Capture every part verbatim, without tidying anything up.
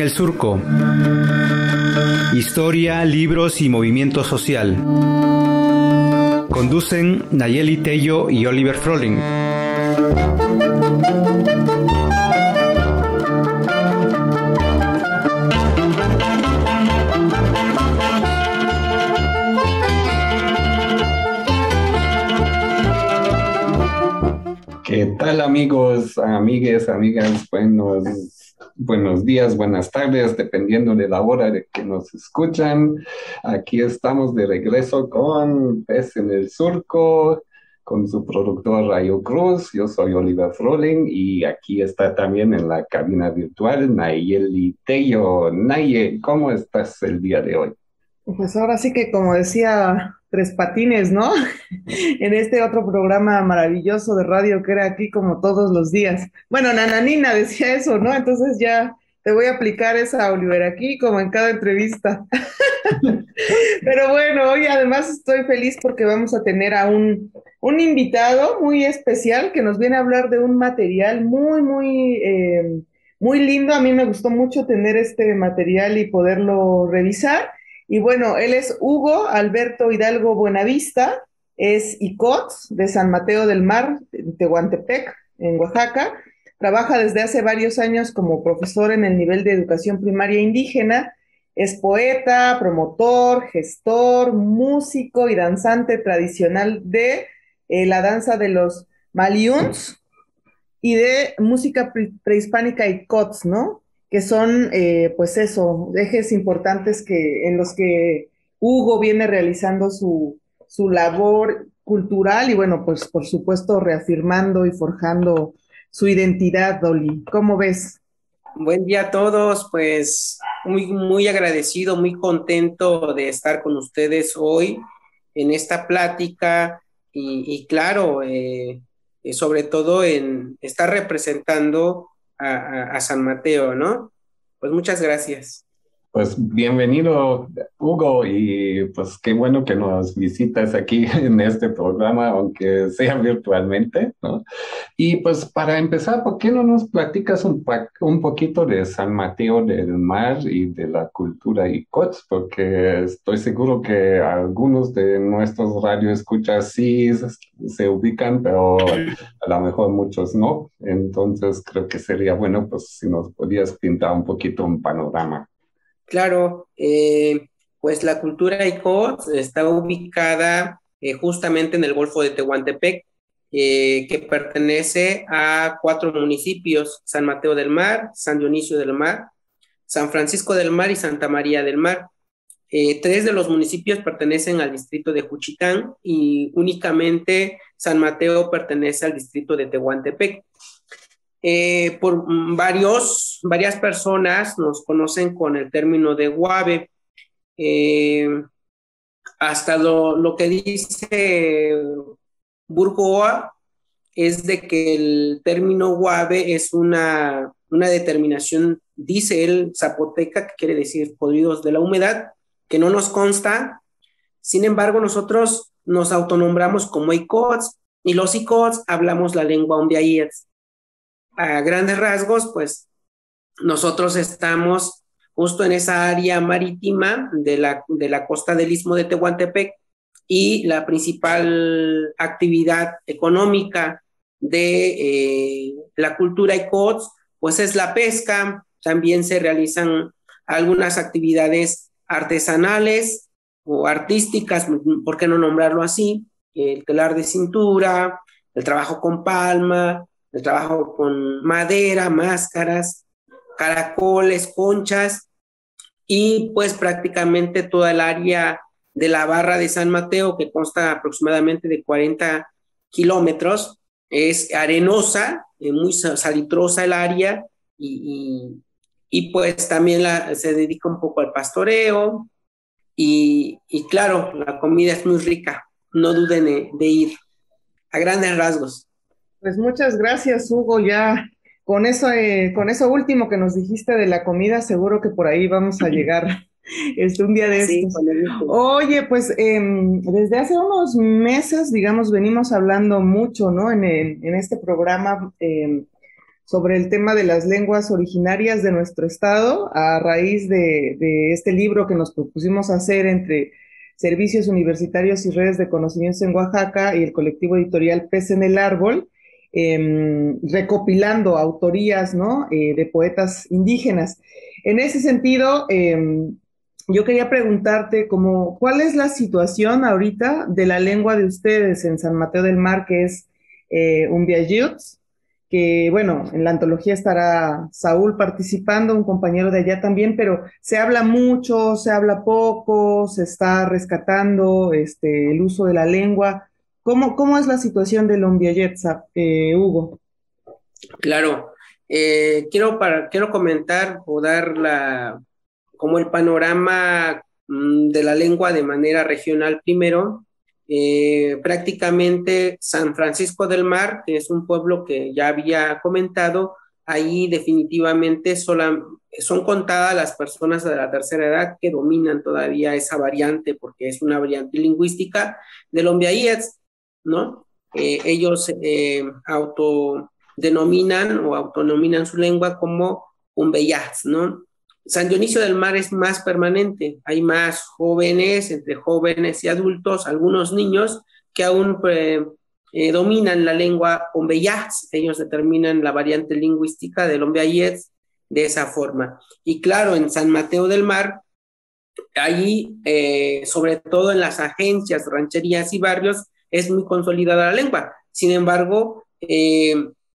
el Surco. Historia, libros y movimiento social. Conducen Nayeli Tello y Oliver Froling. ¿Qué tal, amigos, amigues, amigas? Buenos, buenos días, buenas tardes, dependiendo de la hora de que nos escuchan. Aquí estamos de regreso con Pez en el Surco, con su productor Rayo Cruz. Yo soy Oliver Froling y aquí está también en la cabina virtual Nayeli Tello. Naye, ¿cómo estás el día de hoy? Pues ahora sí que, como decía Tres Patines, ¿no? En este otro programa maravilloso de radio que era aquí como todos los días. Bueno, Nananina decía eso, ¿no? Entonces ya te voy a aplicar esa, Oliver, aquí como en cada entrevista. Pero bueno, hoy además estoy feliz porque vamos a tener a un, un invitado muy especial que nos viene a hablar de un material muy, muy, eh, muy lindo. A mí me gustó mucho tener este material y poderlo revisar. Y bueno, él es Hugo Alberto Hidalgo Buenavista, es I C O T S de San Mateo del Mar, en Tehuantepec, en Oaxaca. Trabaja desde hace varios años como profesor en el nivel de educación primaria indígena. Es poeta, promotor, gestor, músico y danzante tradicional de eh, la danza de los Maliuns y de música pre prehispánica y C O T S, ¿no? Que son, eh, pues eso, ejes importantes que, en los que Hugo viene realizando su, su labor cultural y bueno, pues por supuesto reafirmando y forjando su identidad, Dolly. ¿Cómo ves? Buen día a todos, pues muy, muy agradecido, muy contento de estar con ustedes hoy en esta plática y, y claro, eh, eh, sobre todo en estar representando a, a, a San Mateo, ¿no? Pues muchas gracias. Pues bienvenido, Hugo, y pues qué bueno que nos visitas aquí en este programa, aunque sea virtualmente, ¿no? Y pues para empezar, ¿por qué no nos platicas un, un poquito de San Mateo del Mar y de la cultura I C O T S? Porque estoy seguro que algunos de nuestros radioescuchas sí se ubican, pero a lo mejor muchos no. Entonces creo que sería bueno pues si nos podías pintar un poquito un panorama. Claro, eh, pues la cultura I C O T S está ubicada eh, justamente en el Golfo de Tehuantepec, eh, que pertenece a cuatro municipios: San Mateo del Mar, San Dionisio del Mar, San Francisco del Mar y Santa María del Mar. Eh, tres de los municipios pertenecen al distrito de Juchitán y únicamente San Mateo pertenece al distrito de Tehuantepec. Eh, por varios, varias personas nos conocen con el término de Guave. Eh, hasta lo, lo que dice Burgoa es de que el término Guave es una, una determinación, dice él, zapoteca, que quiere decir podridos de la humedad, que no nos consta. Sin embargo, nosotros nos autonombramos como I C O T S y los I C O T S hablamos la lengua ondeayets. A grandes rasgos, pues nosotros estamos justo en esa área marítima de la, de la costa del Istmo de Tehuantepec y la principal actividad económica de eh, la cultura I C O T S pues es la pesca. También se realizan algunas actividades artesanales o artísticas, ¿por qué no nombrarlo así? El telar de cintura, el trabajo con palma, el trabajo con madera, máscaras, caracoles, conchas y pues prácticamente toda el área de la barra de San Mateo, que consta aproximadamente de cuarenta kilómetros, es arenosa, eh, muy salitrosa el área y, y, y pues también la, se dedica un poco al pastoreo y, y claro, la comida es muy rica, no duden de, de ir a grandes rasgos. Pues muchas gracias, Hugo. Ya con eso, eh, con eso último que nos dijiste de la comida, seguro que por ahí vamos a llegar este, un día de Sí, estos. Oye, pues eh, desde hace unos meses, digamos, venimos hablando mucho, ¿no? En, en, en este programa eh, sobre el tema de las lenguas originarias de nuestro estado, a raíz de, de este libro que nos propusimos hacer entre Servicios Universitarios y Redes de Conocimientos en Oaxaca y el colectivo editorial Pez en el Árbol, eh, recopilando autorías, ¿no?, eh, de poetas indígenas. En ese sentido, eh, yo quería preguntarte como, ¿cuál es la situación ahorita de la lengua de ustedes en San Mateo del Mar, que es eh, Umbiayuts? Que bueno, en la antología estará Saúl participando, un compañero de allá también, pero se habla mucho, se habla poco, se está rescatando este, el uso de la lengua. ¿Cómo, cómo es la situación del Umbiayetza, eh, Hugo? Claro, eh, quiero, para, quiero comentar o dar la, como el panorama mmm, de la lengua de manera regional primero. Eh, prácticamente San Francisco del Mar, que es un pueblo que ya había comentado, ahí definitivamente sola, son contadas las personas de la tercera edad que dominan todavía esa variante, porque es una variante lingüística del Ombiayets, ¿no? Eh, ellos eh, autodenominan o autonominan su lengua como Umbeyats, ¿no? San Dionisio del Mar es más permanente, hay más jóvenes, entre jóvenes y adultos, algunos niños que aún eh, eh, dominan la lengua Ombeyats, ellos determinan la variante lingüística del Ombiayets de esa forma. Y claro, en San Mateo del Mar, allí, eh, sobre todo en las agencias, rancherías y barrios, es muy consolidada la lengua. Sin embargo, eh,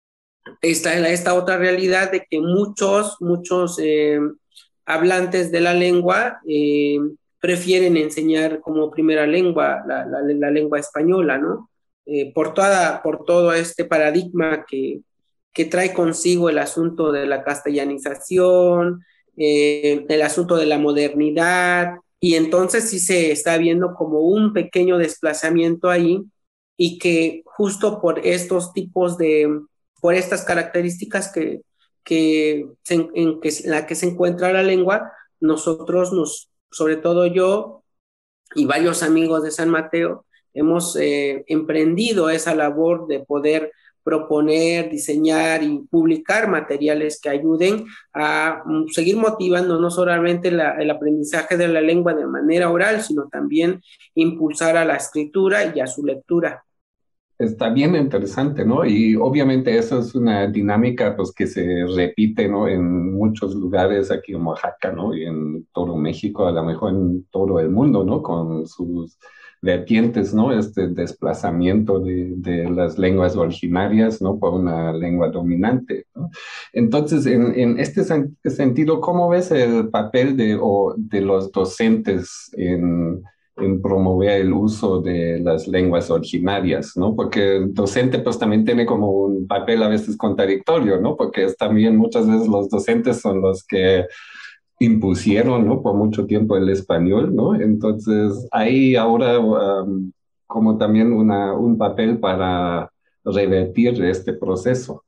está esta otra realidad de que muchos, muchos... Eh, hablantes de la lengua eh, prefieren enseñar como primera lengua la, la, la lengua española, ¿no? Eh, por, toda, por todo este paradigma que, que trae consigo el asunto de la castellanización, eh, el asunto de la modernidad, y entonces sí se está viendo como un pequeño desplazamiento ahí, y que justo por estos tipos de, por estas características que que en, en que, la que se encuentra la lengua, nosotros, nos, sobre todo yo y varios amigos de San Mateo, hemos eh, emprendido esa labor de poder proponer, diseñar y publicar materiales que ayuden a um, seguir motivando no solamente la, el aprendizaje de la lengua de manera oral, sino también impulsar a la escritura y a su lectura. Está bien interesante, ¿no? Y obviamente eso es una dinámica pues que se repite, ¿no? En muchos lugares aquí en Oaxaca, ¿no? Y en todo México, a lo mejor en todo el mundo, ¿no? Con sus vertientes, ¿no? Este desplazamiento de, de las lenguas originarias, ¿no? Por una lengua dominante, ¿no? Entonces, en, en este sen sentido, ¿cómo ves el papel de, o, de los docentes en en promover el uso de las lenguas originarias, ¿no? Porque el docente pues también tiene como un papel a veces contradictorio, ¿no? Porque es también muchas veces los docentes son los que impusieron, ¿no? Por mucho tiempo el español, ¿no? Entonces hay ahora um, como también una, un papel para revertir este proceso.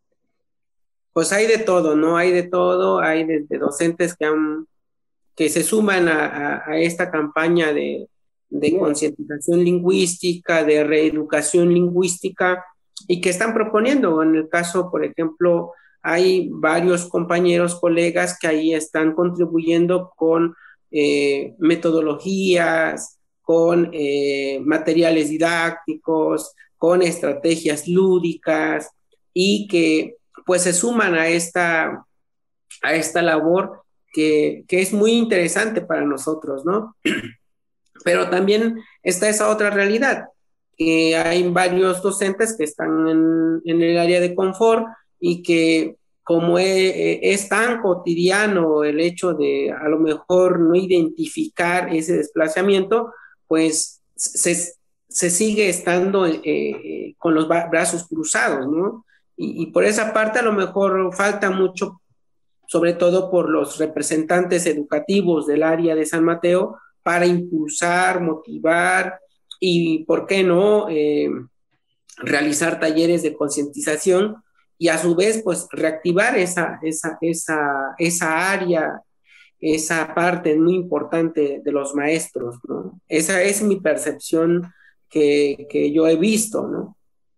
Pues hay de todo, ¿no? Hay de todo, hay desde docentes que, han, que se suman a, a, a esta campaña de de concientización lingüística, de reeducación lingüística, y que están proponiendo. En el caso, por ejemplo, hay varios compañeros, colegas que ahí están contribuyendo con eh, metodologías, con eh, materiales didácticos, con estrategias lúdicas, y que pues se suman a esta, a esta labor que, que es muy interesante para nosotros, ¿no? Pero también está esa otra realidad, que hay varios docentes que están en, en el área de confort y que como es, es tan cotidiano el hecho de a lo mejor no identificar ese desplazamiento, pues se, se sigue estando eh, con los brazos cruzados, ¿no? Y, y por esa parte a lo mejor falta mucho, sobre todo por los representantes educativos del área de San Mateo, para impulsar, motivar y, ¿por qué no?, eh, realizar talleres de concientización y a su vez, pues, reactivar esa, esa, esa, esa área, esa parte muy importante de los maestros, ¿no? Esa es mi percepción que, que yo he visto, ¿no?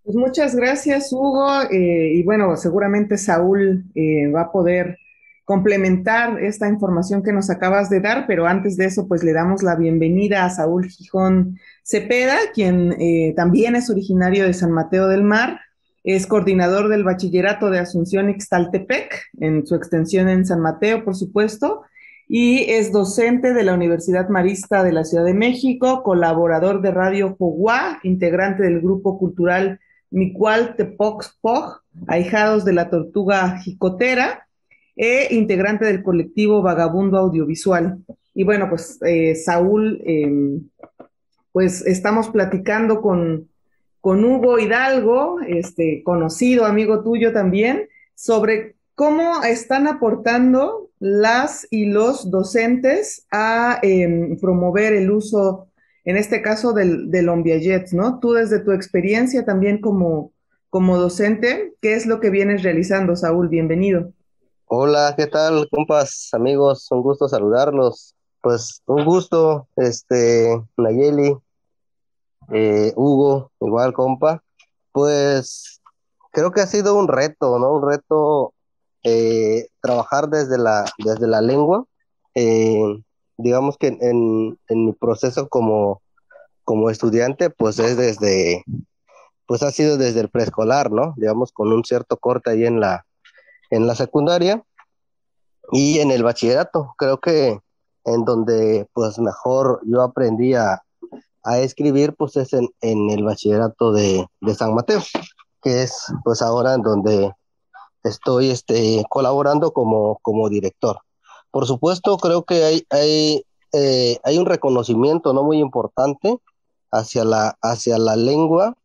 Pues muchas gracias, Hugo. Eh, y bueno, seguramente Saúl eh, va a poder complementar esta información que nos acabas de dar, pero antes de eso, pues le damos la bienvenida a Saúl Gijón Cepeda, quien eh, también es originario de San Mateo del Mar, es coordinador del Bachillerato de Asunción Ixtaltepec, en su extensión en San Mateo, por supuesto, y es docente de la Universidad Marista de la Ciudad de México, colaborador de Radio Joguá, integrante del grupo cultural Micual Tepoxpoj, ahijados de la tortuga jicotera, e integrante del colectivo Vagabundo Audiovisual. Y bueno, pues eh, Saúl, eh, pues estamos platicando con, con Hugo Hidalgo, este conocido amigo tuyo también, sobre cómo están aportando las y los docentes a eh, promover el uso, en este caso, del, del Ombiayet, ¿no? Tú desde tu experiencia también como, como docente, ¿qué es lo que vienes realizando, Saúl? Bienvenido. Hola, ¿qué tal, compas, amigos? Un gusto saludarlos. Pues un gusto, este, Nayeli, eh, Hugo, igual, compa. Pues creo que ha sido un reto, ¿no? Un reto eh, trabajar desde la, desde la lengua. Eh, digamos que en, en mi proceso como, como estudiante, pues es desde, pues ha sido desde el preescolar, ¿no? Digamos, con un cierto corte ahí en la, en la secundaria. Y en el bachillerato, creo que en donde pues mejor yo aprendí a, a escribir, pues es en, en el bachillerato de, de San Mateo, que es pues ahora en donde estoy este, colaborando como, como director. Por supuesto, creo que hay, hay, eh, hay un reconocimiento no muy importante hacia la, hacia la lengua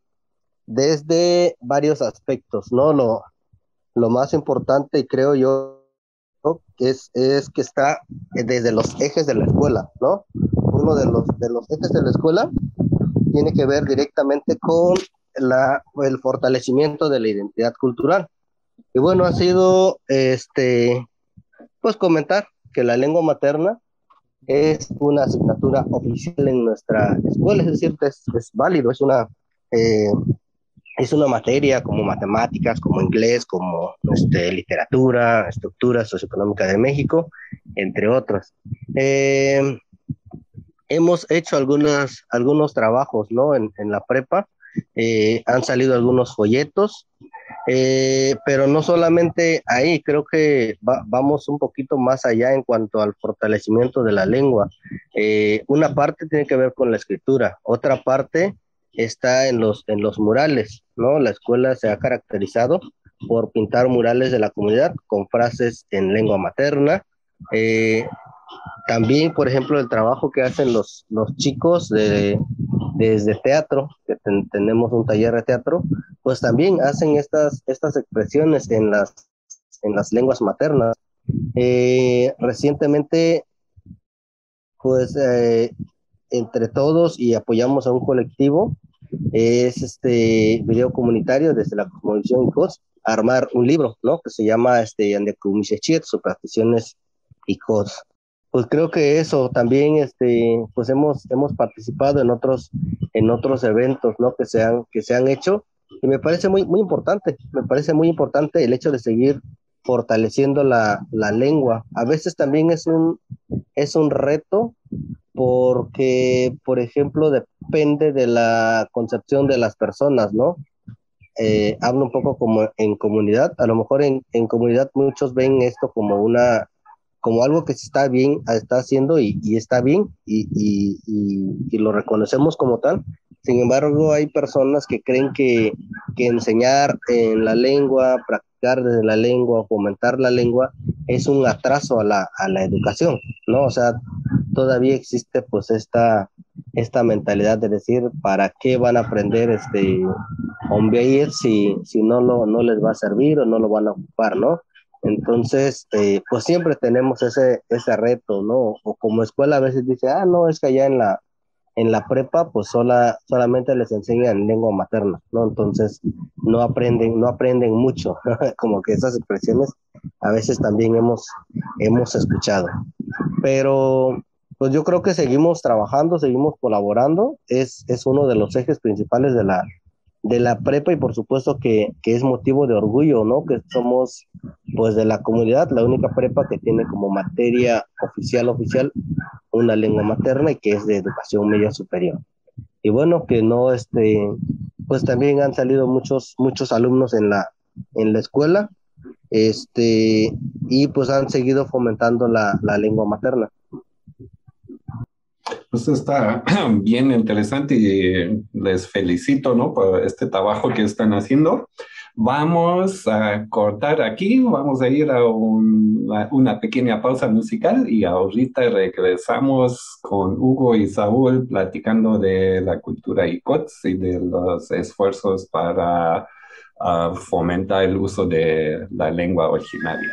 desde varios aspectos, ¿no? Lo, lo más importante, creo yo, ¿no? Es, es que está desde los ejes de la escuela, ¿no? Uno de los, de los ejes de la escuela tiene que ver directamente con la, el fortalecimiento de la identidad cultural. Y bueno, ha sido, este, pues comentar que la lengua materna es una asignatura oficial en nuestra escuela, es decir, es, es válido, es una, eh, es una materia como matemáticas, como inglés, como este, literatura, estructura socioeconómica de México, entre otros. Eh, hemos hecho algunas, algunos trabajos, ¿no? En, en la prepa, eh, han salido algunos folletos, eh, pero no solamente ahí, creo que va, vamos un poquito más allá en cuanto al fortalecimiento de la lengua. Eh, una parte tiene que ver con la escritura, otra parte está en los, en los murales, ¿no? La escuela se ha caracterizado por pintar murales de la comunidad con frases en lengua materna. Eh, también, por ejemplo, el trabajo que hacen los, los chicos de, desde teatro, que ten, tenemos un taller de teatro, pues también hacen estas, estas expresiones en las, en las lenguas maternas. Eh, recientemente, pues, eh, entre todos y apoyamos a un colectivo, es este video comunitario desde la Cosmovisión I C O S, armar un libro, ¿no? Que se llama este, Andekumichechiet, Supersticiones I C O S. Pues creo que eso también, este, pues hemos, hemos participado en otros, en otros eventos, ¿no? Que se han, que se han hecho, y me parece muy, muy importante, me parece muy importante el hecho de seguir fortaleciendo la, la lengua. A veces también es un, es un reto porque, por ejemplo, depende de la concepción de las personas, ¿no? Eh, hablo un poco como en comunidad, a lo mejor en, en comunidad muchos ven esto como una como algo que se está bien, está haciendo y, y está bien y, y, y, y lo reconocemos como tal. Sin embargo, hay personas que creen que, que enseñar en la lengua, practicar desde la lengua, fomentar la lengua, es un atraso a la, a la educación, ¿no? O sea, todavía existe pues esta, esta mentalidad de decir, ¿para qué van a aprender este Ombiayet si, si no, lo, no les va a servir o no lo van a ocupar, ¿no? Entonces, eh, pues siempre tenemos ese, ese reto, ¿no? O como escuela a veces dice, ah, no, es que allá en la, en la prepa, pues sola, solamente les enseñan lengua materna, ¿no? Entonces, no aprenden, no aprenden mucho, como que esas expresiones a veces también hemos, hemos escuchado. Pero, pues yo creo que seguimos trabajando, seguimos colaborando, es, es uno de los ejes principales de la, de la prepa, y por supuesto que, que es motivo de orgullo, ¿no? Que somos, pues, de la comunidad, la única prepa que tiene como materia oficial, oficial, una lengua materna y que es de educación media superior. Y bueno, que no, este, pues también han salido muchos, muchos alumnos en la, en la escuela, este, y pues han seguido fomentando la, la lengua materna. Pues está bien interesante y les felicito, ¿no? Por este trabajo que están haciendo. Vamos a cortar aquí, vamos a ir a un- a una pequeña pausa musical y ahorita regresamos con Hugo y Saúl platicando de la cultura ICOTS y de los esfuerzos para ah, fomentar el uso de la lengua originaria.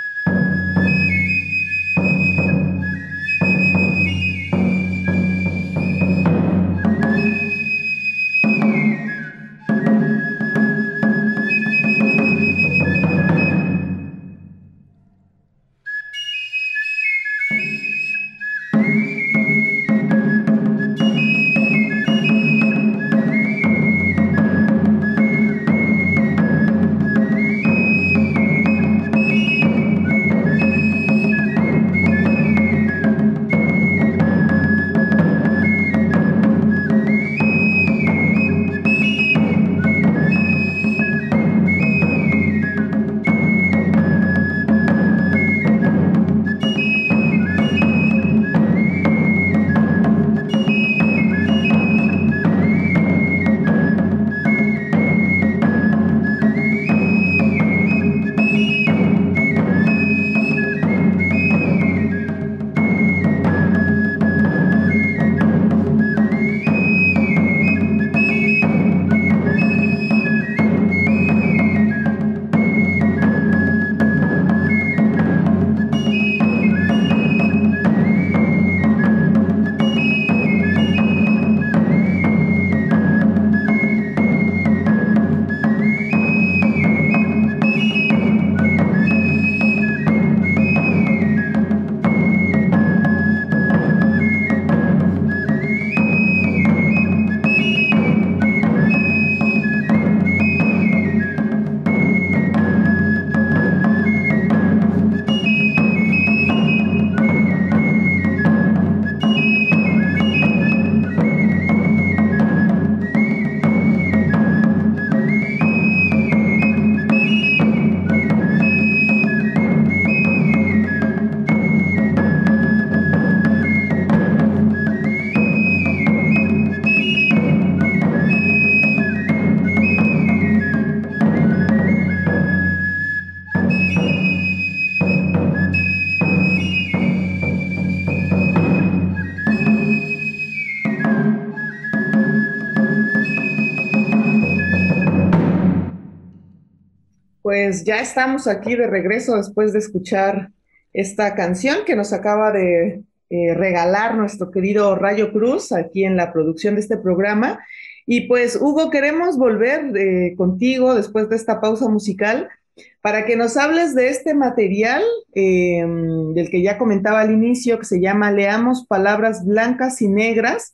Pues ya estamos aquí de regreso después de escuchar esta canción que nos acaba de eh, regalar nuestro querido Rayo Cruz aquí en la producción de este programa. Y pues, Hugo, queremos volver eh, contigo después de esta pausa musical para que nos hables de este material eh, del que ya comentaba al inicio, que se llama Leamos palabras blancas y negras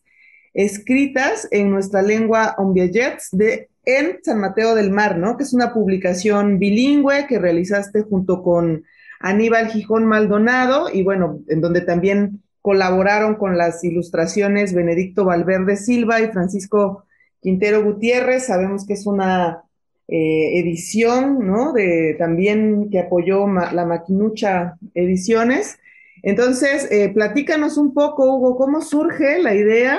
escritas en nuestra lengua Ombiayets de en San Mateo del Mar, ¿no? Que es una publicación bilingüe que realizaste junto con Aníbal Gijón Maldonado y bueno, en donde también colaboraron con las ilustraciones Benedicto Valverde Silva y Francisco Quintero Gutiérrez. Sabemos que es una eh, edición, ¿no? De, también que apoyó ma la Maquinucha Ediciones. Entonces, eh, platícanos un poco, Hugo, ¿cómo surge la idea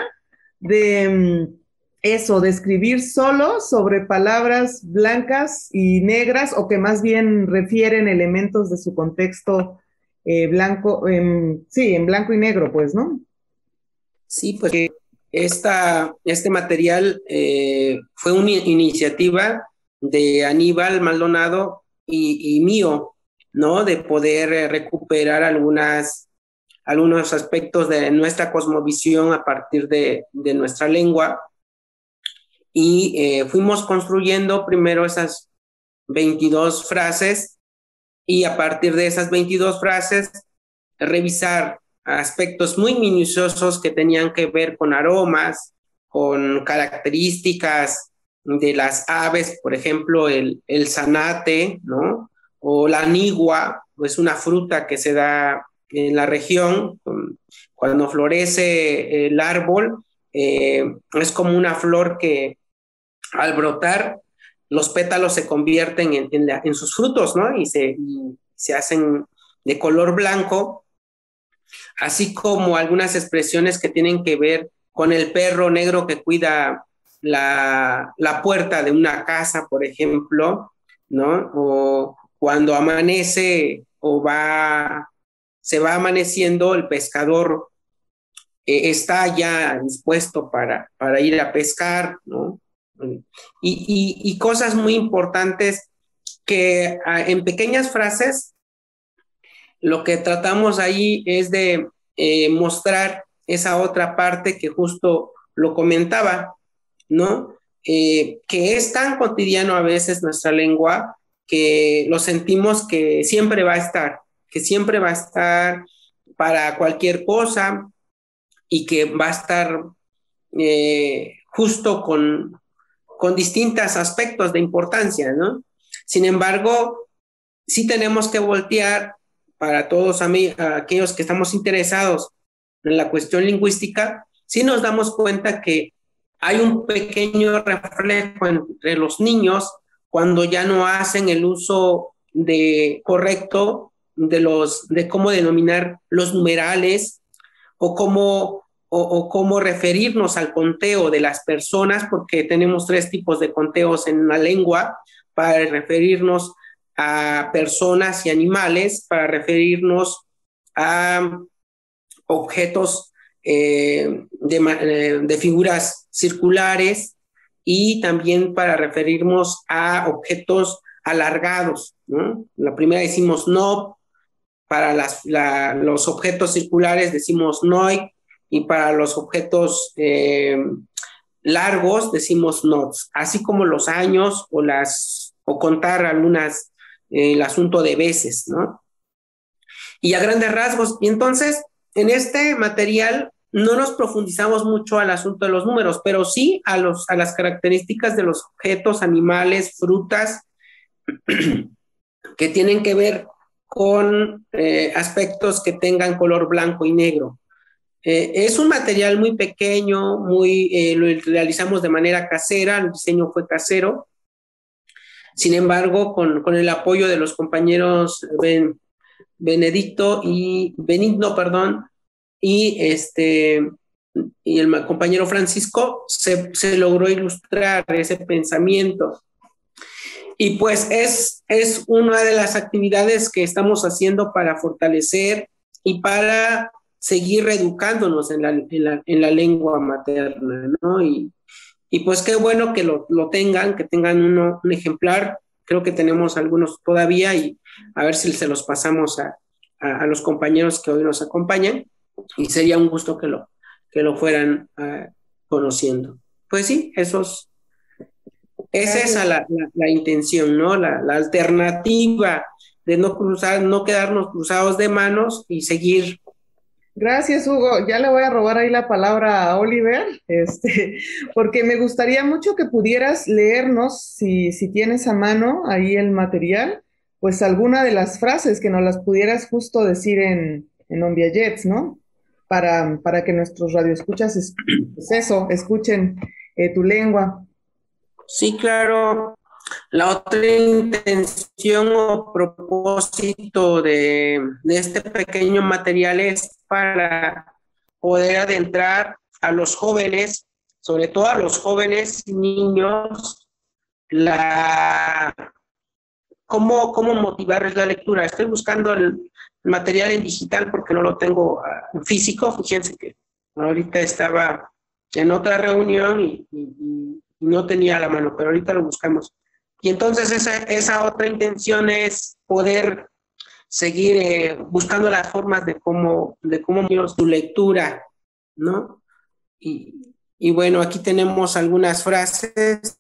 de eso, de escribir solo sobre palabras blancas y negras o que más bien refieren elementos de su contexto eh, blanco, eh, sí, en blanco y negro, pues, ¿no? Sí, pues esta, este material eh, fue una iniciativa de Aníbal Maldonado y, y mío, ¿no? De poder eh, recuperar algunas, algunos aspectos de nuestra cosmovisión a partir de, de nuestra lengua. Y eh, fuimos construyendo primero esas veintidós frases y a partir de esas veintidós frases revisar aspectos muy minuciosos que tenían que ver con aromas, con características de las aves, por ejemplo, el, el zanate, ¿no? O la nigua, es una fruta que se da en la región. Cuando florece el árbol, eh, es como una flor que al brotar, los pétalos se convierten en, en, la, en sus frutos, ¿no? Y se, y se hacen de color blanco, así como algunas expresiones que tienen que ver con el perro negro que cuida la, la puerta de una casa, por ejemplo, ¿no? O cuando amanece o va, se va amaneciendo, el pescador eh, está ya dispuesto para, para ir a pescar, ¿no? Y, y, y cosas muy importantes que en pequeñas frases lo que tratamos ahí es de eh, mostrar esa otra parte que justo lo comentaba, ¿no? Eh, que es tan cotidiano a veces nuestra lengua que lo sentimos que siempre va a estar, que siempre va a estar para cualquier cosa y que va a estar eh, justo con, con distintos aspectos de importancia, ¿no? Sin embargo, sí tenemos que voltear para todos a mí, a aquellos que estamos interesados en la cuestión lingüística, sí nos damos cuenta que hay un pequeño reflejo entre los niños cuando ya no hacen el uso de, correcto de, los, de cómo denominar los numerales o cómo, o, o cómo referirnos al conteo de las personas, porque tenemos tres tipos de conteos en la lengua para referirnos a personas y animales, para referirnos a objetos eh, de, de figuras circulares y también para referirnos a objetos alargados, ¿no? La primera decimos no, para las, la, los objetos circulares decimos noi, y para los objetos eh, largos decimos nots, así como los años o, las, o contar algunas, eh, el asunto de veces, ¿no? Y a grandes rasgos, y entonces en este material no nos profundizamos mucho al asunto de los números, pero sí a, los, a las características de los objetos, animales, frutas, que tienen que ver con eh, aspectos que tengan color blanco y negro. Eh, es un material muy pequeño, muy, eh, lo realizamos de manera casera, el diseño fue casero. Sin embargo, con, con el apoyo de los compañeros Ben, Benedicto y Benigno, perdón, y este y el compañero Francisco, se, se logró ilustrar ese pensamiento. Y pues es, es una de las actividades que estamos haciendo para fortalecer y para seguir reeducándonos en la, en la, en la lengua materna, ¿no? Y, y pues qué bueno que lo, lo tengan, que tengan uno, un ejemplar. Creo que tenemos algunos todavía y a ver si se los pasamos a, a, a los compañeros que hoy nos acompañan y sería un gusto que lo, que lo fueran uh, conociendo. Pues sí, esos, es esa la, la, la intención, ¿no? La, la alternativa de no cruzar, no quedarnos cruzados de manos y seguir. Gracias, Hugo. Ya le voy a robar ahí la palabra a Oliver, este, porque me gustaría mucho que pudieras leernos, si, si tienes a mano ahí el material, pues alguna de las frases que nos las pudieras justo decir en, en Ombiayets, ¿no? Para, para que nuestros radioescuchas, es, pues eso, escuchen eh, tu lengua. Sí, claro. La otra intención o propósito de, de este pequeño material es para poder adentrar a los jóvenes, sobre todo a los jóvenes y niños, la, cómo, cómo motivarles la lectura. Estoy buscando el material en digital porque no lo tengo uh, físico. Fíjense que ahorita estaba en otra reunión y, y, y no tenía a la mano, pero ahorita lo buscamos. Y entonces esa, esa otra intención es poder seguir eh, buscando las formas de cómo, de cómo tu lectura, ¿no? Y, y bueno, aquí tenemos algunas frases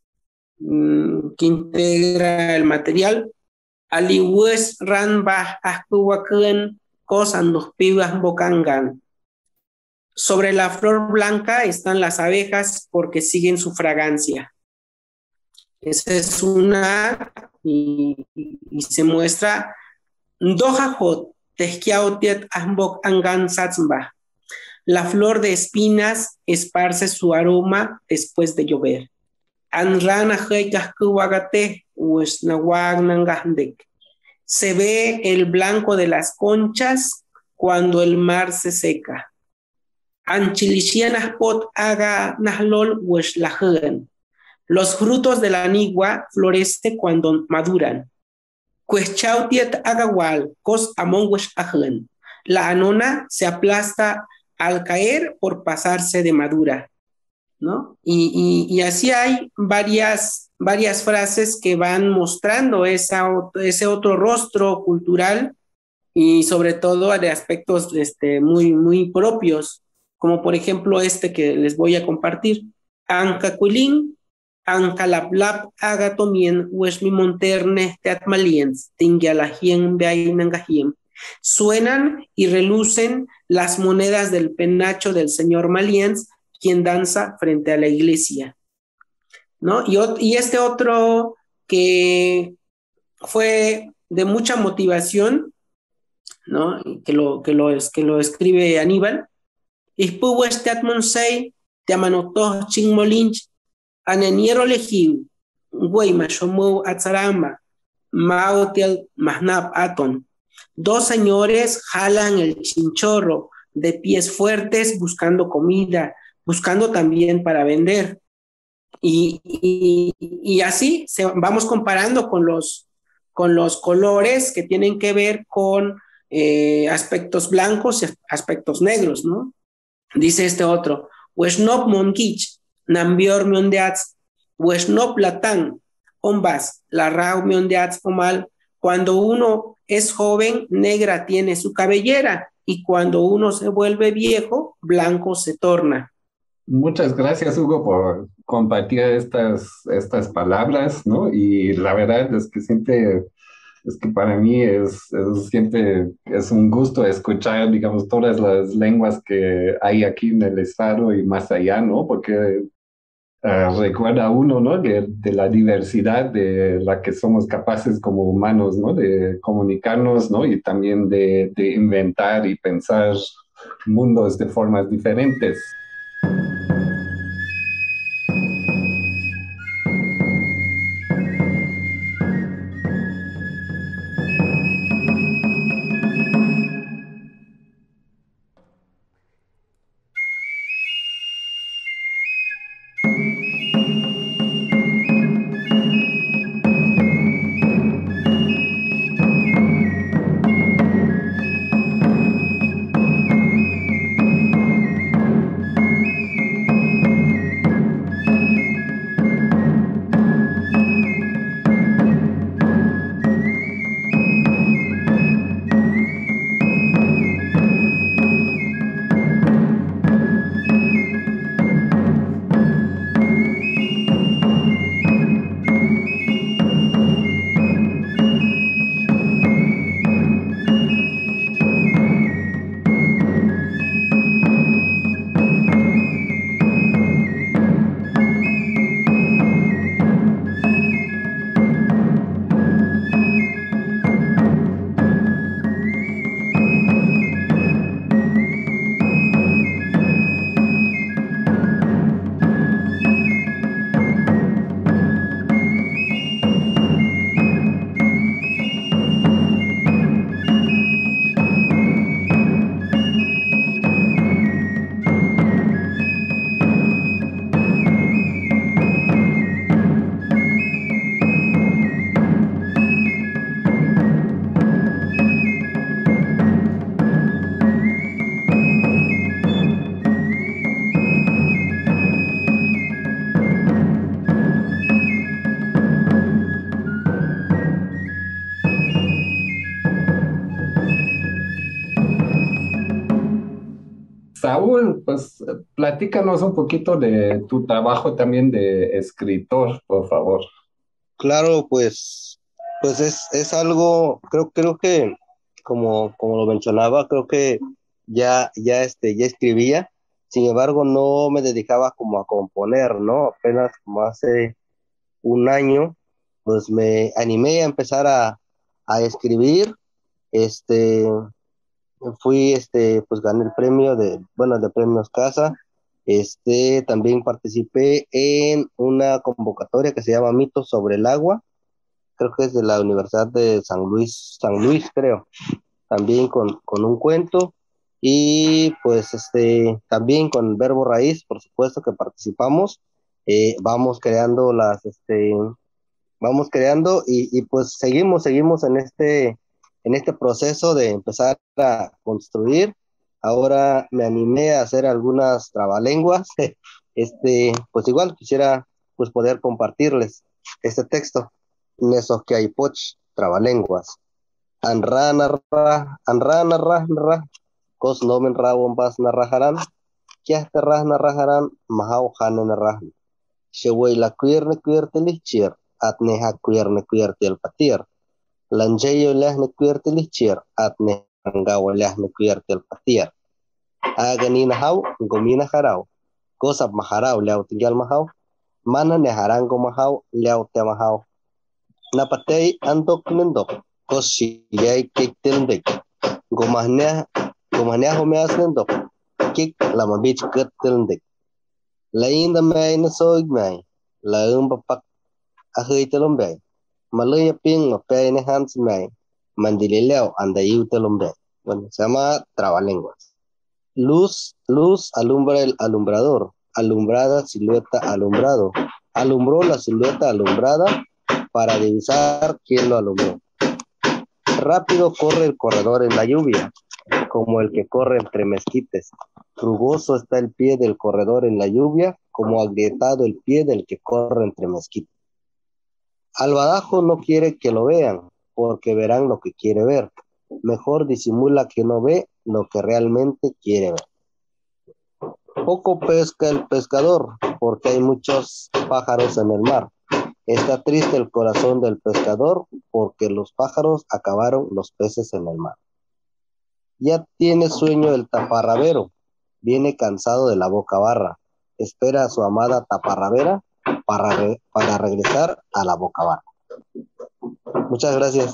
mmm, que integra el material. Aliwes ran bah ahtuwaken kosan los pibas bokangan. Sobre la flor blanca están las abejas porque siguen su fragancia. Esa es una, y, y, y se muestra Dojajot, Tezquiaotiet Ambok Angan Satzmba. La flor de espinas esparce su aroma después de llover. Anrana Heikaskuwagate, Uesnawagnangandek. Se ve el blanco de las conchas cuando el mar se seca. Anchilishianas pot aga nahlol weslahen. Los frutos de la anigua florecen cuando maduran. Cueschautiet agawal cos amon weslahen. La anona se aplasta al caer por pasarse de madura, ¿no? Y, y, y así hay varias, varias frases que van mostrando esa, ese otro rostro cultural y sobre todo de aspectos este, muy, muy propios, como por ejemplo este que les voy a compartir. Ancacuilín, Ancalaplap, Agatomien, Huesmi Monterne, Teatmaliens, Tingialajien, Beainangajien. Suenan y relucen las monedas del penacho del señor Maliens, quien danza frente a la iglesia, ¿no? Y, y este otro que fue de mucha motivación, ¿no? Que lo, que lo, que lo escribe Aníbal. Ispuwes teatmonsei, teamanotos chingmolinch, aneniero lejiu, güeyma shomou atzarama, maotel mahnap aton. Dos señores jalan el chinchorro de pies fuertes buscando comida, buscando también para vender. Y, y, y así se, vamos comparando con los, con los colores que tienen que ver con eh, aspectos blancos y aspectos negros, ¿no? Dice este otro, Wesnop Monkich, Nambior Miondeats, Wesnop Latán, Ombas, la Rao Miondeats Omal. Cuando uno es joven, negra tiene su cabellera, y cuando uno se vuelve viejo, blanco se torna. Muchas gracias, Hugo, por compartir estas, estas palabras, ¿no? Y la verdad es que siempre, es que para mí es, es siempre es un gusto escuchar, digamos, todas las lenguas que hay aquí en el estado y más allá, ¿no? Porque Uh, recuerda uno, ¿no? De, de la diversidad de la que somos capaces como humanos, ¿no? De comunicarnos, ¿no? Y también de, de inventar y pensar mundos de formas diferentes. Saúl, pues platícanos un poquito de tu trabajo también de escritor, por favor. Claro, pues, pues es, es algo, creo, creo que, como, como lo mencionaba, creo que ya, ya, este, ya escribía, sin embargo, no me dedicaba como a componer, ¿no? Apenas como hace un año, pues me animé a empezar a, a escribir. Este, fui, este, pues gané el premio de, bueno, de Premios Casa. Este, también participé en una convocatoria que se llama Mitos sobre el Agua, creo que es de la Universidad de San Luis, San Luis, creo, también con, con un cuento. Y pues este, también con Verbo Raíz, por supuesto que participamos. Eh, vamos creando las, este, vamos creando y, y pues seguimos, seguimos en este, en este proceso de empezar a construir. Ahora me animé a hacer algunas trabalenguas. Este, pues igual quisiera pues poder compartirles este texto. Nesos que hay poch, trabalenguas. Anra narra, anra narra narra, kos nomen rawon bas narrajaran, kiah terrah narrajaran, mahau hanen narrah. Sheway la queer ne queer telichir, atne ha queer ne queer tel patir. Lanjayo lah ne queer telichir, atne anggawa lah ne queer tel patir. Aganina hau, gomina harau. Kosab maharau liao tinggal mahau. Mana ne harango mahau, liao te mahau. Napatay andok nendok. Kos siyay kik tilndek. Gomahnya, gomahnya homeas nendok. Kik lama bich ket tilndek. Lain da may na soig may. Laung papak ahoy telombay. Maloy ping mapay ne hans may. Mandilileo andayu telombay. Bueno, se llama Trabalenguas. Luz, luz alumbra el alumbrador. Alumbrada, silueta, alumbrado. Alumbró la silueta alumbrada para divisar quién lo alumbró. Rápido corre el corredor en la lluvia, como el que corre entre mezquites. Rugoso está el pie del corredor en la lluvia, como agrietado el pie del que corre entre mezquites. Albadajo no quiere que lo vean, porque verán lo que quiere ver. Mejor disimula que no ve lo que realmente quiere ver. Poco pesca el pescador, porque hay muchos pájaros en el mar. Está triste el corazón del pescador, porque los pájaros acabaron los peces en el mar. Ya tiene sueño el taparrabero, viene cansado de la boca barra. Espera a su amada taparrabera para, re para regresar a la boca barra. Muchas gracias.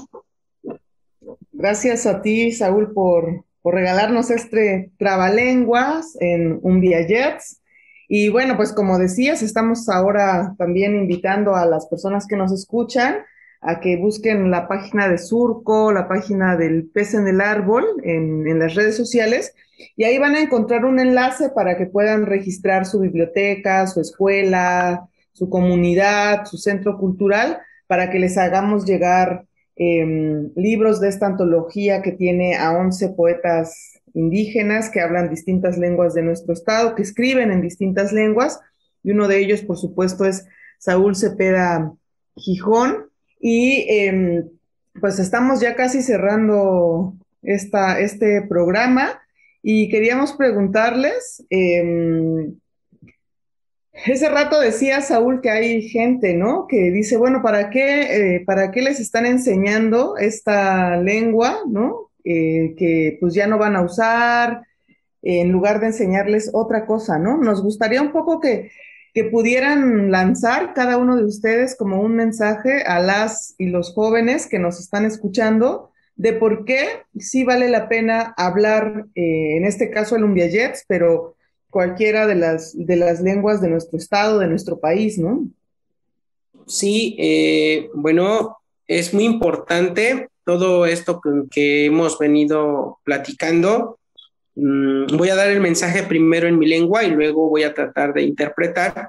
Gracias a ti, Saúl, por, por regalarnos este trabalenguas en Un Viajets. Y bueno, pues como decías, estamos ahora también invitando a las personas que nos escuchan a que busquen la página de Surco, la página del Pez en el Árbol en, en las redes sociales, y ahí van a encontrar un enlace para que puedan registrar su biblioteca, su escuela, su comunidad, su centro cultural, para que les hagamos llegar eh, libros de esta antología que tiene a once poetas indígenas que hablan distintas lenguas de nuestro estado, que escriben en distintas lenguas, y uno de ellos, por supuesto, es Saúl Cepeda Gijón. Y eh, pues estamos ya casi cerrando esta, este programa y queríamos preguntarles, eh, ese rato decía Saúl que hay gente, ¿no? Que dice, bueno, ¿para qué, eh, ¿para qué les están enseñando esta lengua, ¿no? Eh, que pues ya no van a usar, eh, en lugar de enseñarles otra cosa, ¿no? Nos gustaría un poco que, que pudieran lanzar cada uno de ustedes como un mensaje a las y los jóvenes que nos están escuchando de por qué sí vale la pena hablar, eh, en este caso el Umbiayets, pero cualquiera de las, de las lenguas de nuestro estado, de nuestro país, ¿no? Sí, eh, bueno, es muy importante todo esto que, que hemos venido platicando. Mm, voy a dar el mensaje primero en mi lengua y luego voy a tratar de interpretar.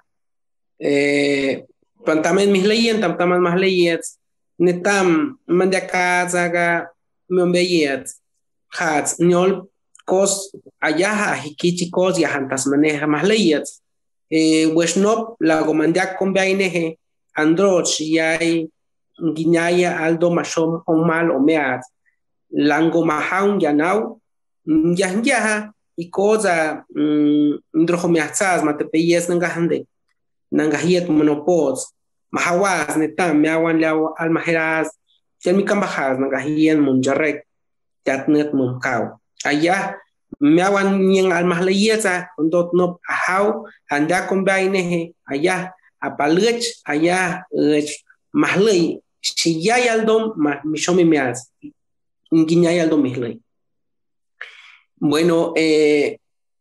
Tantamen mis leyes, tantaman más leyes, netam, mandiaka, zaga, miombayets, hats, niol, cos, ayaha, hikichi cos, yahantas maneja más leyes. Wesnop, la gomandiak con baineje, androch, yay, guiñaya, aldo, mashom, omal, omeat, lango mahaun, yanau, yahyaha, y cosa, ndrojomeazaz, matepeyes, nangahande, nangahiet monopods, mahawas, netam, meawan lao almajeraz, yalmikambajaz, nangahien munjarek, yatnet mumkau. Allá, meawan nien almahleyeza, ondot nop ahau, anda con baineje, allá, apalech allá mahlei shiyayaldom mishomi meaz guiñayaldom mihlei. Bueno, eh,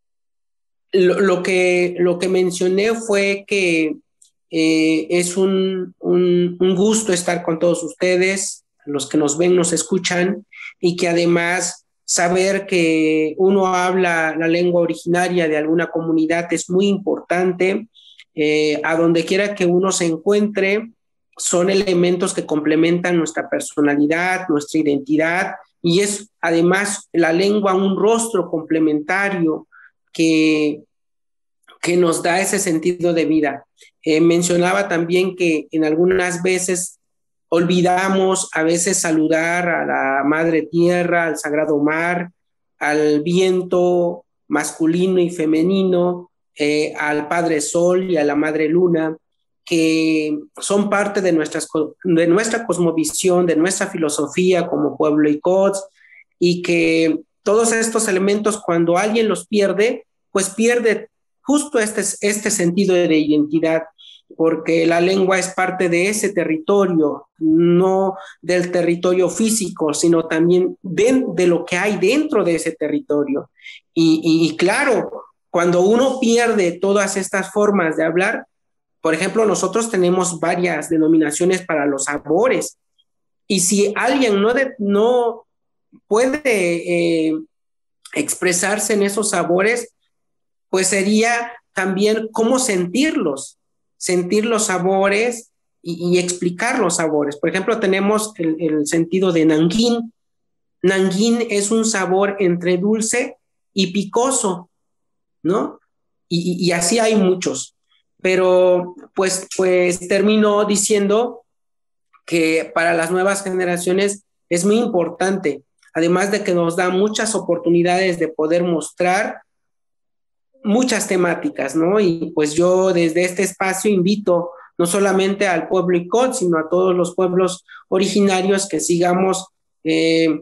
lo, lo, que, lo que mencioné fue que eh, es un, un, un gusto estar con todos ustedes, los que nos ven, nos escuchan, y que además saber que uno habla la lengua originaria de alguna comunidad es muy importante. Eh, a donde quiera que uno se encuentre, son elementos que complementan nuestra personalidad, nuestra identidad, y es además la lengua un rostro complementario que, que nos da ese sentido de vida. Eh, mencionaba también que en algunas veces olvidamos a veces saludar a la madre tierra, al sagrado mar, al viento masculino y femenino, eh, al padre sol y a la madre luna, que son parte de, nuestras, de nuestra cosmovisión, de nuestra filosofía como pueblo Icots, y que todos estos elementos, cuando alguien los pierde, pues pierde justo este, este sentido de identidad, porque la lengua es parte de ese territorio, no del territorio físico, sino también de, de lo que hay dentro de ese territorio. Y, y, y claro, cuando uno pierde todas estas formas de hablar, por ejemplo, nosotros tenemos varias denominaciones para los sabores, y si alguien no, de, no puede eh, expresarse en esos sabores, pues sería también cómo sentirlos, sentir los sabores y, y explicar los sabores. Por ejemplo, tenemos el, el sentido de nanguín. Nanguín es un sabor entre dulce y picoso, ¿no? Y, y, y así hay muchos. Pero pues, pues termino diciendo que para las nuevas generaciones es muy importante, además de que nos da muchas oportunidades de poder mostrar muchas temáticas, ¿no? Y pues yo desde este espacio invito no solamente al pueblo Icod, sino a todos los pueblos originarios que sigamos eh,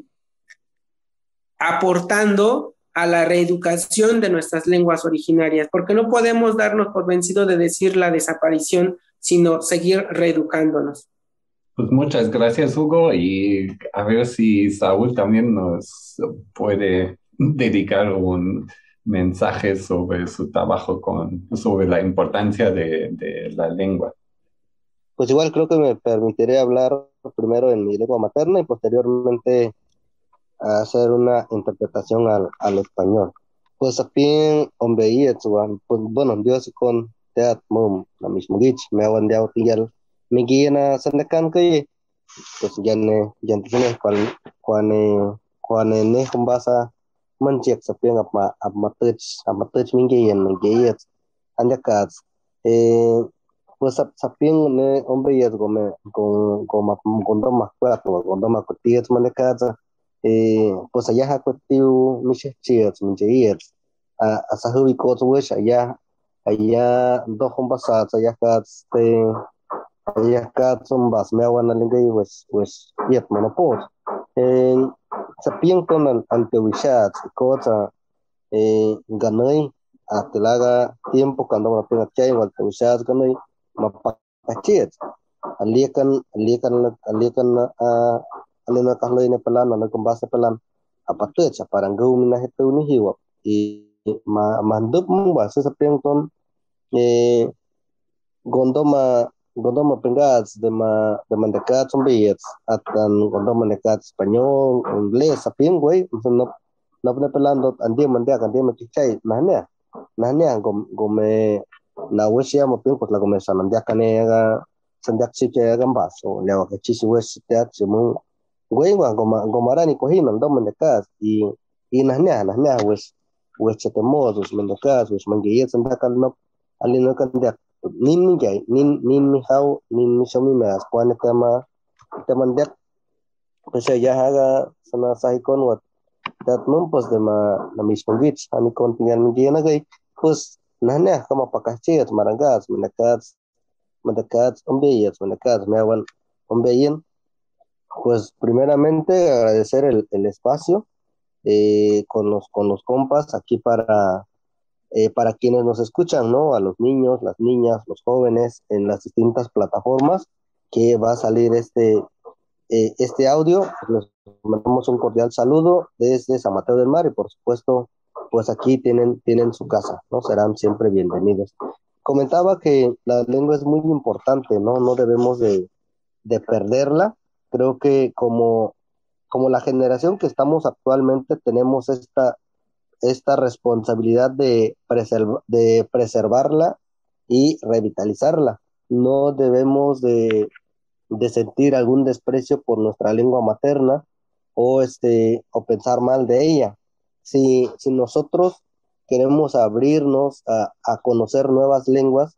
aportando a la reeducación de nuestras lenguas originarias, porque no podemos darnos por vencido de decir la desaparición, sino seguir reeducándonos. Pues muchas gracias, Hugo, y a ver si Saúl también nos puede dedicar un mensaje sobre su trabajo con, sobre la importancia de, de la lengua. Pues igual creo que me permitiré hablar primero en mi lengua materna y posteriormente hacer una interpretación al, al español. Pues aquí hombre y pues bueno, Dios con teat mum la mismo gich me awan diao tial me guían sandakan que pues ya ne ya tiene cual cuane cuane ne kumbasa manchek sapiang apa amatech amatech mingian mingiet anjakat eh pues sapiang ne hombre y gome con con gondoma cuatro gondoma cotiet manekata eh pues allá hakotiu mishe chiets mingiet a asahui ko wish allá allá dos kumbasa allá kat este ya kat sumbas me awan alingay wes wes yet monopod en sapieng ton al antewishat kota eh ganay atelaga tiempo cuando me pena chay wal tewishat ganay mapakachet alikan alikan alikan a alina kahlay na pala na kumbasa pelan apatut sa parang gawin na hetu ni hiwap i ma mandup mong basa sapieng ton eh gondoma Gondoma pengas de ma de mandecat son billets atan gondoma mandecat español inglés sapien güey no no pone pelando andie mandea andie me chichay nanya nanya gom gome na wesia mo pin pues la gome sanandia canega sandia chiche gambas o le wa chichi wes teat chimu güey wa goma gomarani cohin ando mandecat y y nanya nanya wes wes chetemos mandecat wes mangiet sandia kalno alino kandia nin mi jay nin nin mi how nin mi somi mas kwan tema teman dek pues ya haga sana sahikon wat dat mum pues de ma na mismo gits ani kon tinggal mi gena gay pues nanya kama pakachet marangas menekat menekat umbeyet menekat mewan umbeyen pues primeramente agradecer el, el espacio eh, con los con los compas aquí para eh, para quienes nos escuchan, ¿no? A los niños, las niñas, los jóvenes en las distintas plataformas que va a salir este, eh, este audio. Les mandamos un cordial saludo desde San Mateo del Mar y por supuesto, pues aquí tienen, tienen su casa, ¿no? Serán siempre bienvenidos. Comentaba que la lengua es muy importante, ¿no? No debemos de, de perderla. Creo que como, como la generación que estamos actualmente tenemos esta, esta responsabilidad de, preserv de preservarla y revitalizarla. No debemos de, de sentir algún desprecio por nuestra lengua materna o, este, o pensar mal de ella. Si, si nosotros queremos abrirnos a, a conocer nuevas lenguas,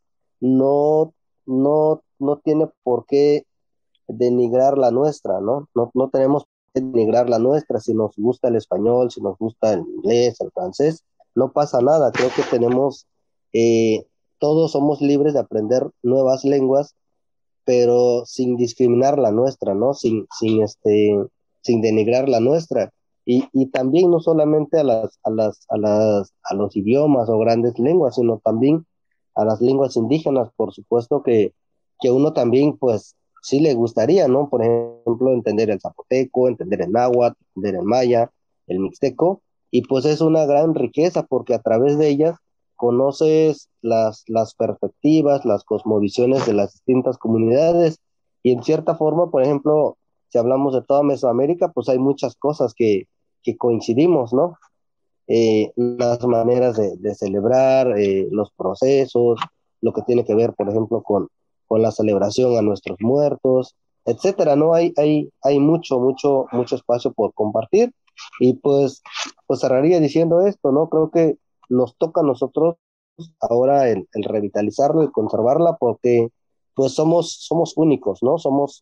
no, no, no tiene por qué denigrar la nuestra, ¿no? No, no tenemos que denigrar la nuestra. Si nos gusta el español, si nos gusta el inglés, el francés, no pasa nada. Creo que tenemos, eh, todos somos libres de aprender nuevas lenguas, pero sin discriminar la nuestra, ¿no? Sin, sin, este, sin denigrar la nuestra. Y, y también no solamente a, las, a, las, a, las, a los idiomas o grandes lenguas, sino también a las lenguas indígenas, por supuesto que, que uno también, pues, sí le gustaría, ¿no? Por ejemplo, entender el zapoteco, entender el náhuatl, entender el maya, el mixteco, y pues es una gran riqueza porque a través de ellas conoces las, las perspectivas, las cosmovisiones de las distintas comunidades, y en cierta forma, por ejemplo, si hablamos de toda Mesoamérica, pues hay muchas cosas que, que coincidimos, ¿no? Eh, las maneras de, de celebrar, eh, los procesos, lo que tiene que ver, por ejemplo, con, con la celebración a nuestros muertos, etcétera, ¿no? Hay, hay, hay mucho, mucho, mucho espacio por compartir, y pues, pues cerraría diciendo esto, ¿no? Creo que nos toca a nosotros ahora el, el revitalizarlo y conservarla porque pues somos, somos únicos, ¿no? Somos,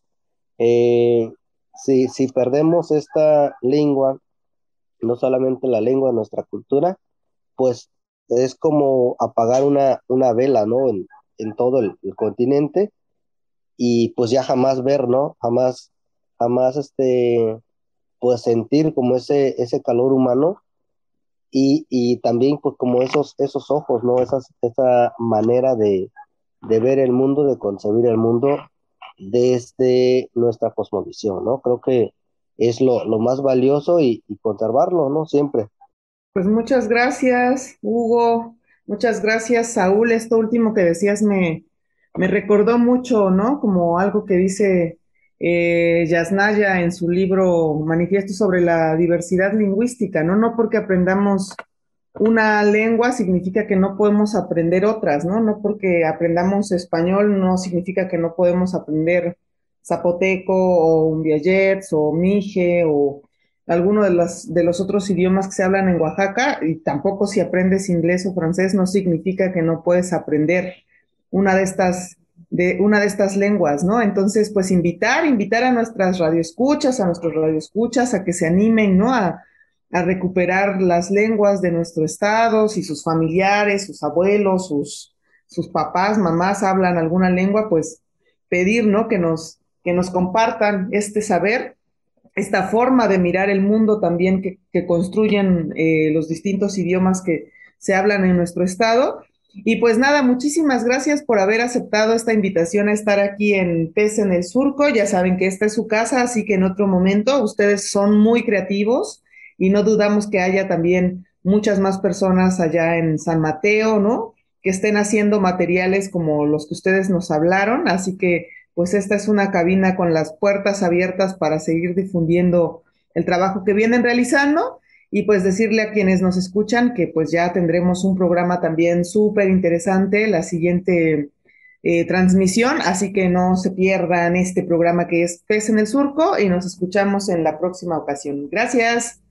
eh, si, si perdemos esta lengua, no solamente la lengua, nuestra cultura, pues es como apagar una, una vela, ¿no? En, en todo el, el continente, y pues ya jamás ver, ¿no? Jamás, jamás este, pues sentir como ese, ese calor humano, y, y también pues como esos, esos ojos, ¿no? Esas, esa manera de, de ver el mundo, de concebir el mundo desde nuestra cosmovisión, ¿no? Creo que es lo, lo más valioso, y, y conservarlo, ¿no? Siempre. Pues muchas gracias, Hugo. Muchas gracias, Saúl. Esto último que decías me, me recordó mucho, ¿no? Como algo que dice eh, Yasnaya en su libro Manifiesto sobre la diversidad lingüística, ¿no? No porque aprendamos una lengua significa que no podemos aprender otras, ¿no? No porque aprendamos español no significa que no podemos aprender zapoteco o umbiayets o mije o alguno de los, de los otros idiomas que se hablan en Oaxaca, y tampoco si aprendes inglés o francés no significa que no puedes aprender una de estas, de, una de estas lenguas, ¿no? Entonces, pues invitar, invitar a nuestras radioescuchas, a nuestros radioescuchas a que se animen, ¿no? A, a recuperar las lenguas de nuestro estado, si sus familiares, sus abuelos, sus, sus papás, mamás hablan alguna lengua, pues pedir, ¿no? Que nos, que nos compartan este saber, esta forma de mirar el mundo también que, que construyen eh, los distintos idiomas que se hablan en nuestro estado. Y pues nada, muchísimas gracias por haber aceptado esta invitación a estar aquí en Pez en el Surco. Ya saben que esta es su casa, así que en otro momento ustedes son muy creativos y no dudamos que haya también muchas más personas allá en San Mateo, ¿no? Que estén haciendo materiales como los que ustedes nos hablaron. Así que pues esta es una cabina con las puertas abiertas para seguir difundiendo el trabajo que vienen realizando, y pues decirle a quienes nos escuchan que pues ya tendremos un programa también súper interesante, la siguiente eh, transmisión, así que no se pierdan este programa que es Pez en el Surco, y nos escuchamos en la próxima ocasión. Gracias.